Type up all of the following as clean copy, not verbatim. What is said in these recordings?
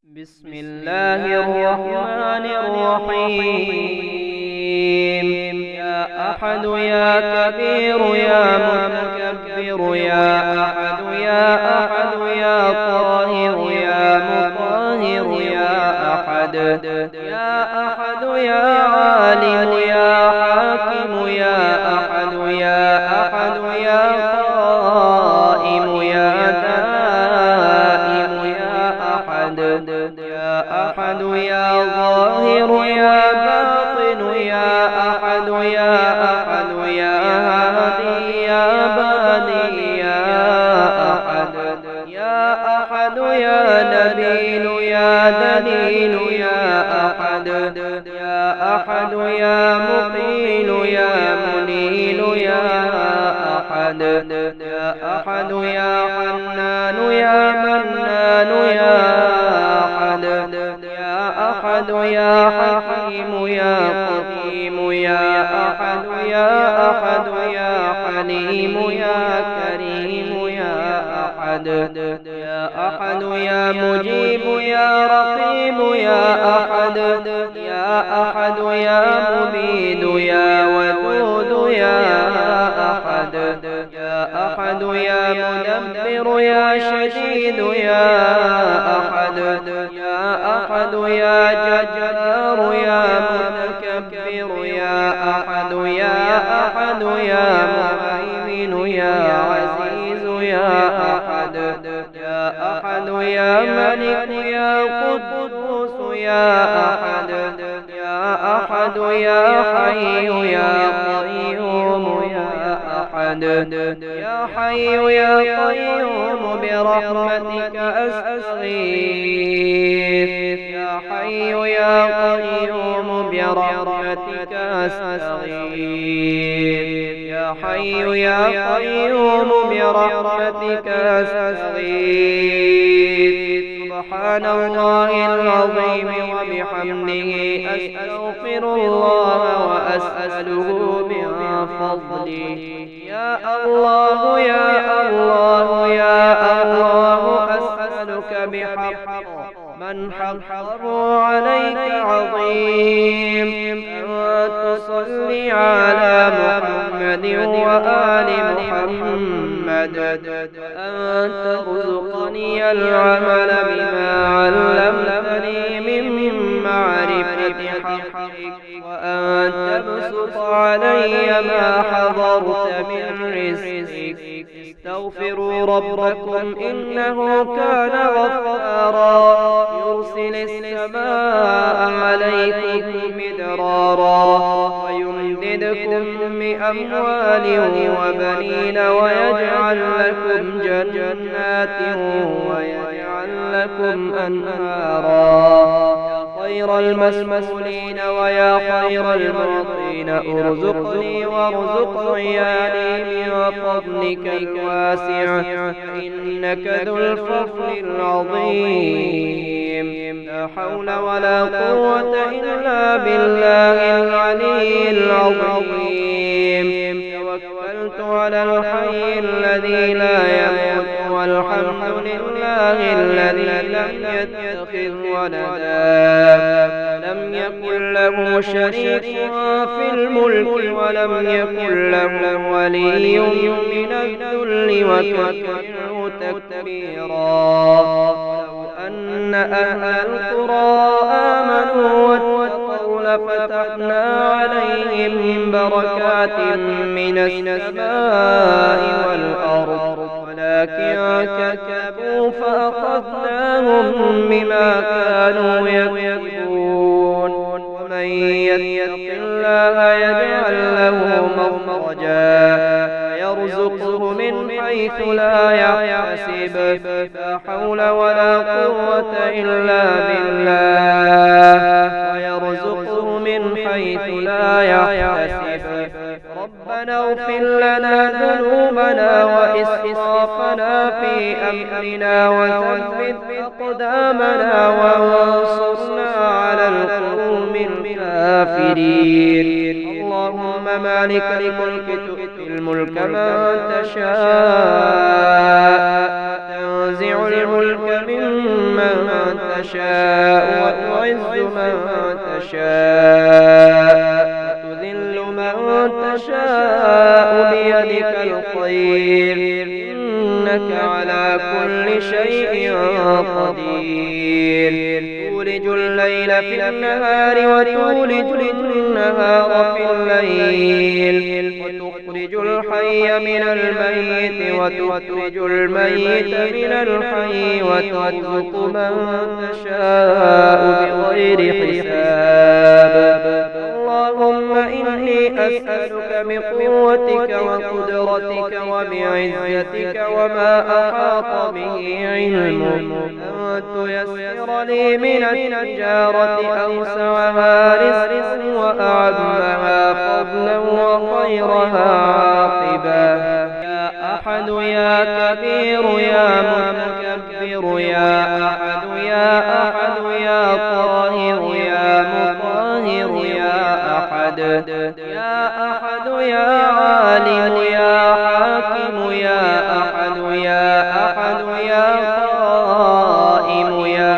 بسم الله الرحمن الرحيم. يا أحد يا كبير يا متكبر يا أحد يا أحد يا طاهر يا مطهر يا أحد يا أحد يا عالم يا حاكم يا أحد يا أحد يا قائم يا دائم يا أحد يا أحد يا ظاهر يا باطن يا أحد يا أحد يا هادي يا بادي يا أحد يا أحد يا نبيل يا دليل يا أحد يا أحد يا مقيل يا منيل يا أحد يا أحد يا حنان يا منان يا أحد يا أحد يا حكيم يا قديم يا أحد يا أحد يا حليم يا كريم يا أحد يا أحد يا مجيب يا رقيب يا أحد يا أحد يا مبيد يا ودود يا أحد يا أحد يا مدبر يا شديد يا أحد يا أحد يا جبار يا متكبر يا أحد يا أحد يا مهيمن يا عزيز يا أحد يا أحد يا ملك يا قدوس يا أحد يا أحد يا حي يا قيوم يا أحد يا حي يا قيوم برحمتك أستغيث يا حي يا قيوم برحمتك أستغيث يا حي يا قيوم برحمتك أستغيث سبحان الله العظيم وبحمده أستغفر الله وأسأله من فضله يا الله يا الله يا الله أسألك بحق من حقه عليك عظيم أن تصلي على محمد وآل محمد أن ترزقني العمل بما علمتني من معرفة حقك وأن تبسط علي ما حضرت من رزقك استغفروا ربكم إنه كان غفارا يرسل السماء عليكم مدرارا ويمددكم بأموال وبنين ويجعل لكم جنات ويجعل لكم أنهارا خير المسؤولين ويا خير المعطين ارزقني وارزق عيالي من فضلك الواسع إنك ذو الفضل العظيم لا حول ولا قوة إلا بالله العلي العظيم توكلت على الحي الذي لا يموت والحمد لله الذي لم يتخذ ولدا لم يكن له شريك في الملك ولم يكن له ولي من الذل وكبره تكبيرا أن أهل القرى آمنوا واتقوا لفتحنا عليهم بركات من السماء والأرض ولكن كذبوا فأخذناهم بما كانوا يكسبون ومن يتق الله يجعل له مخرجا يرزقه من حيث لا يحتسب لا حول ولا قوة إلا بالله ويرزقه من حيث لا يحتسب ربنا اغفر لنا ذنوبنا وإسرافنا في أمرنا وثبت أقدامنا وانصرنا على القوم الكافرين اللهم مالك الملك تؤتي الملك من تشاء تنزع الملك ممن تشاء وتعز من تشاء وتذل من تشاء بيدك الخير إنك على كل شيء قدير تولج الليل في النهار وتولج النهار في الليل وتخرج الحي من الميت وتخرج الميت من الحي وترزق من تشاء بغير حساب اللهم إني أسألك بقوتك وقدرتك وبعزتك وما أحاط به علمك أن تيسر لي من التجارة أوسعها رزقا وأعمها فضلا وخيرها عاقبا يا أحد يا كبير يا متكبر يا أحد يا أحد يا طاهر يا مطهر يا أحد يا أحد يا عالم يا حاكم يا أحد يا أحد يا قائم يا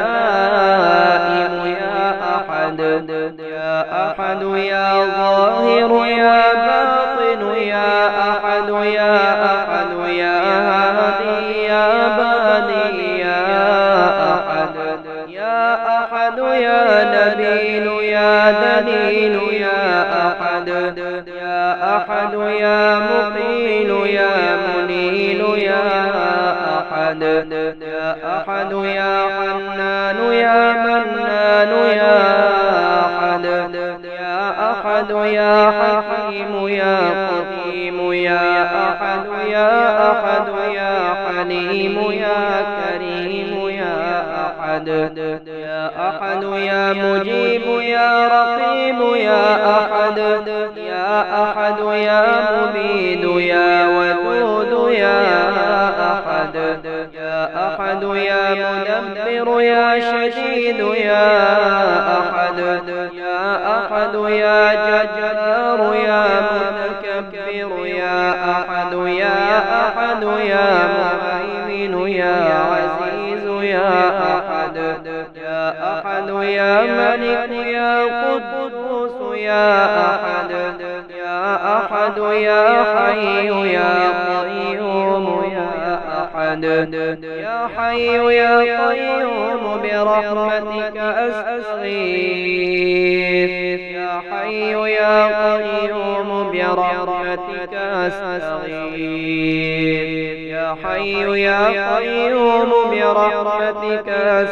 دائم يا أحد يا أحد يا ظاهر يا باطن يا أحد يا أحد يا هادي يا بادي يا أحد يا أحد يا نبيل يا دليل يا أحد يا أحد يا مقيل يا منيل يا أحد يا أحد يا حنان يا منان يا أحد يا أحد يا حكيم يا قديم يا أحد يا أحد يا حليم يا كريم يا أحد يا أحد يا مجيب يا رقيب يا أحد يا أحد يا مبيد يا ودود يا أحد يا أحد يا مدبر يا شديد يا أحد يا أحد يا جبار يا متكبر يا أحد يا أحد يا مهيمن يا عزيز يا أحد يا أحد يا ملك يا قدوس يا أحد يا أحد يا حي يا قيوم يا أحد يا حي يا قيوم برحمتك أستغيث يا حي يا قيوم برحمتك أستغيث يا حي يا قيوم برحمتك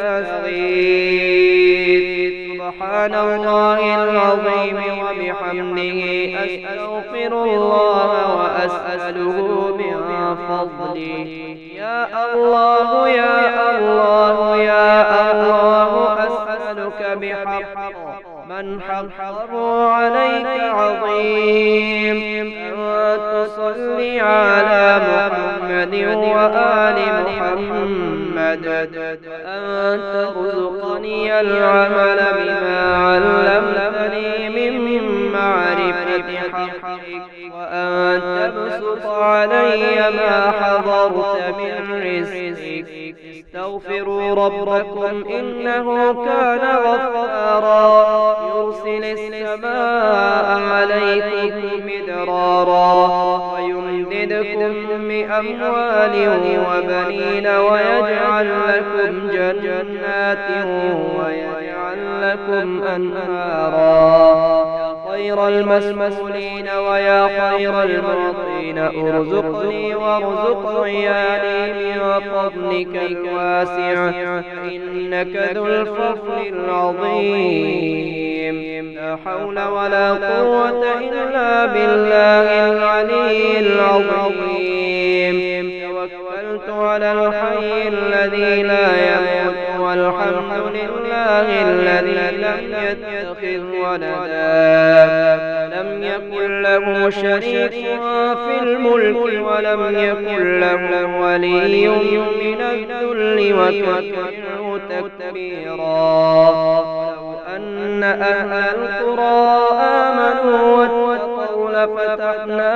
أستغيث سبحان الله العظيم وبحمده أستغفر الله وأسأله من فضله يا الله يا الله يا الله أسألك بحق من حقه عليك عظيم أن تصلي على محمد وآل محمد أن ترزقني العمل بما علمتني من معرفة حقك وأن تبسط علي ما حضرت من رزقك استغفروا ربكم إنه كان غفارا يرسل السماء عليكم مدرارا ويمددكم بأموال وبنين ويجعل لكم جنات ويجعل لكم أنهارا خير المسؤولين ويا خير المعطين ارزقني وارزق عيالي من فضلك الواسع إنك ذو الفضل العظيم لا حول ولا قوة إلا بالله العلي العظيم توكلت على الحي الذي لا يموت والحمد لله الذي لم يتخذ ولدا لم يكن له شريك في الملك ولم يكن له ولي من الذل وكبره تكبيرا ولو أن أهل القرى آمنوا واتقوا لفتحنا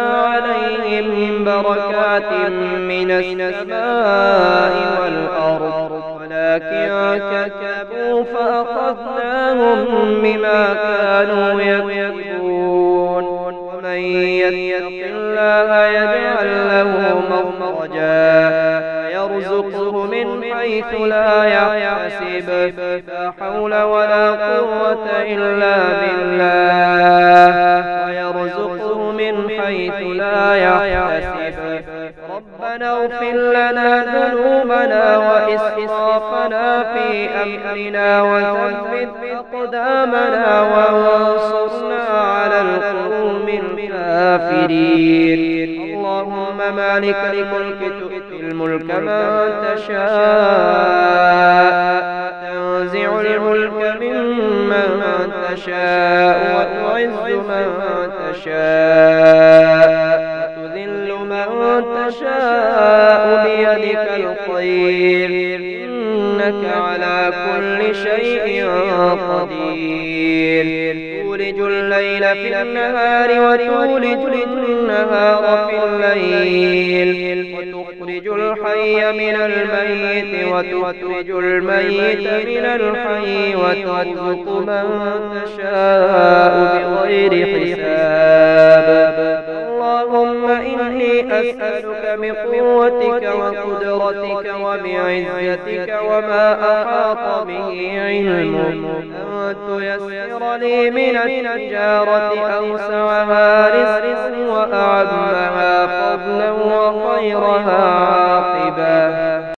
عليهم بركات من السماء والأرض ولكن كذبوا فأخذناهم بما كانوا يكسبون ومن يتق الله يجعل له مخرجا ويرزقه من حيث لا يحتسب لا حول ولا قوة إلا بالله ويرزقه من حيث لا يحتسب ربنا اغفر لنا ذنوبنا وإسرافنا في أمرنا وثبت أقدامنا وانصرنا على القوم الكافرين اللهم مالك الملك تؤتي الملك من تشاء تنزع الملك ممن تشاء وتعز من تشاء وتذل من تشاء بيدك الخير إنك على كل شيء قدير تولج الليل في النهار وتولج النهار في الليل وتخرج الحي من الميت وتخرج الميت من الحي وترزق من تشاء بغير حساب اللهم إني أسألك بقوتك وقدرتك وبعزتك وما أحاط به علمك أن تيسر لي من التجارة أوسعها رزقا وأعمها فضلا وخيرها عاقبا